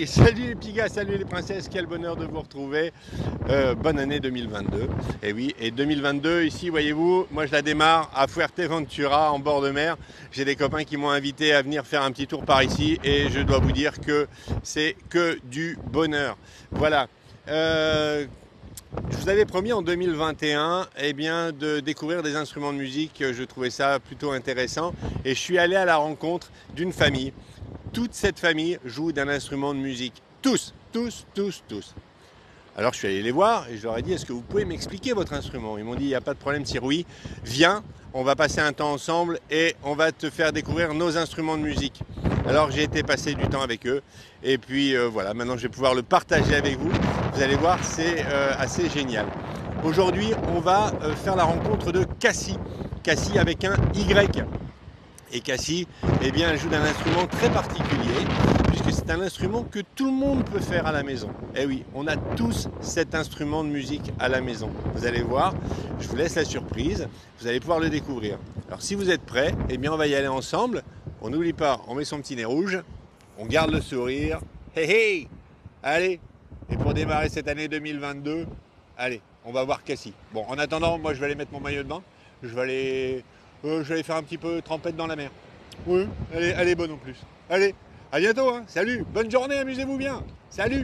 Oui, salut les petits gars, salut les princesses, quel bonheur de vous retrouver. Bonne année 2022. Et oui, et 2022 ici, voyez-vous, moi je la démarre à Fuerteventura en bord de mer. J'ai des copains qui m'ont invité à venir faire un petit tour par ici et je dois vous dire que c'est que du bonheur. Voilà. Je vous avais promis en 2021 de découvrir des instruments de musique. Je trouvais ça plutôt intéressant et je suis allé à la rencontre d'une famille. Toute cette famille joue d'un instrument de musique. Tous, tous, tous, tous. Alors je suis allé les voir et je leur ai dit, est-ce que vous pouvez m'expliquer votre instrument? Ils m'ont dit, il n'y a pas de problème Siroui, viens, on va passer un temps ensemble et on va te faire découvrir nos instruments de musique. Alors j'ai été passer du temps avec eux et puis voilà, maintenant je vais pouvoir le partager avec vous. Vous allez voir, c'est assez génial. Aujourd'hui, on va faire la rencontre de Cassie. Cassie avec un Y. Et Cassie, eh bien, elle joue d'un instrument très particulier, puisque c'est un instrument que tout le monde peut faire à la maison. Eh oui, on a tous cet instrument de musique à la maison. Vous allez voir, je vous laisse la surprise, vous allez pouvoir le découvrir. Alors si vous êtes prêts, eh bien, on va y aller ensemble. On n'oublie pas, on met son petit nez rouge, on garde le sourire. Hey hey! Allez! Et pour démarrer cette année 2022, allez, on va voir Cassie. Bon, en attendant, moi je vais aller mettre mon maillot de bain. Je vais aller faire un petit peu trempette dans la mer. Oui, elle est bonne en plus. Allez, à bientôt, hein. Salut, bonne journée, amusez-vous bien. Salut.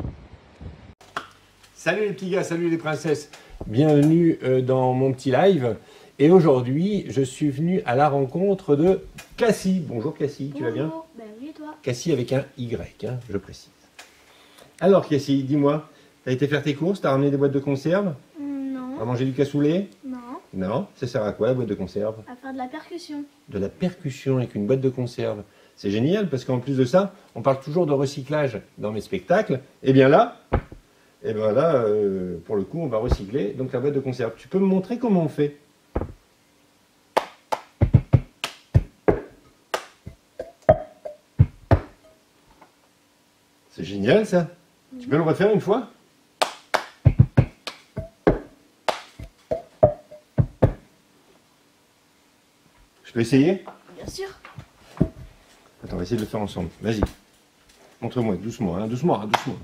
Salut les petits gars, salut les princesses. Bienvenue dans mon petit live. Et aujourd'hui, je suis venu à la rencontre de Cassie. Bonjour Cassie, tu vas bien? Ben oui, et toi? Cassie avec un Y, hein, je précise. Alors Cassie, dis-moi, t'as été faire tes courses, t'as ramené des boîtes de conserve? Non. T'as mangé du cassoulet? Non. Non, ça sert à quoi la boîte de conserve? À faire de la percussion. De la percussion avec une boîte de conserve. C'est génial parce qu'en plus de ça, on parle toujours de recyclage dans mes spectacles. Et bien là, pour le coup, on va recycler donc la boîte de conserve. Tu peux me montrer comment on fait? C'est génial ça. Tu peux le refaire une fois? Je peux essayer? Bien sûr. Attends, on va essayer de le faire ensemble. Vas-y. Montre-moi, doucement, hein, doucement, hein, doucement.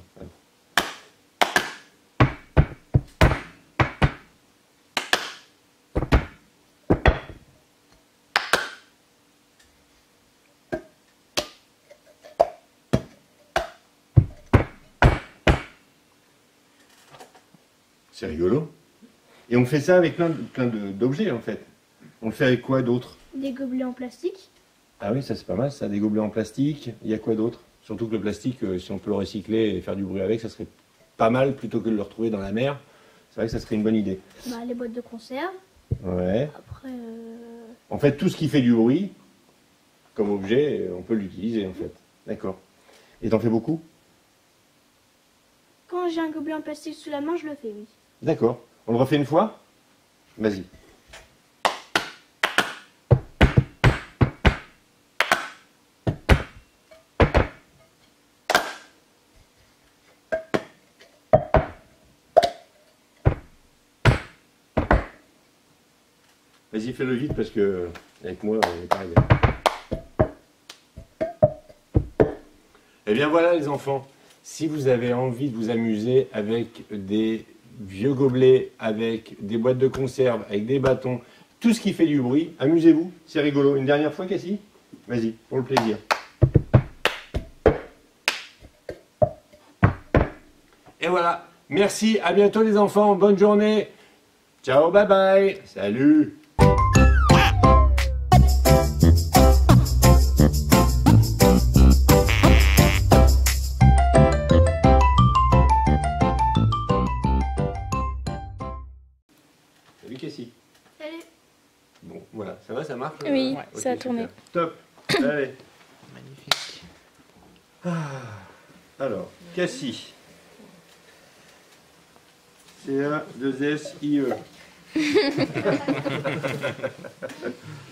C'est rigolo. Et on fait ça avec plein d'objets en fait. On le fait avec quoi d'autre? Des gobelets en plastique. Ah oui, ça c'est pas mal ça, des gobelets en plastique. Il y a quoi d'autre? Surtout que le plastique, si on peut le recycler et faire du bruit avec, ça serait pas mal plutôt que de le retrouver dans la mer. C'est vrai que ça serait une bonne idée. Bah, les boîtes de conserve. Ouais. Après, En fait, tout ce qui fait du bruit, comme objet, on peut l'utiliser en fait. D'accord. Et t'en fais beaucoup? quand j'ai un gobelet en plastique sous la main, je le fais, oui. D'accord. On le refait une fois? Vas-y. Vas-y, fais-le vite parce que avec moi, on n'est pas arrivé. Eh bien voilà les enfants, si vous avez envie de vous amuser avec des vieux gobelets, avec des boîtes de conserve, avec des bâtons, tout ce qui fait du bruit, amusez-vous, c'est rigolo. Une dernière fois, Cassie? Vas-y, pour le plaisir. Et voilà, merci, à bientôt les enfants, bonne journée. Ciao, bye bye, salut. Salut Cassie. Salut. Bon, voilà, ça va, ça marche? Oui, Ok, ça a tourné. super. Top. Allez. Magnifique. Alors, Cassie. C-A-2-S-I-E.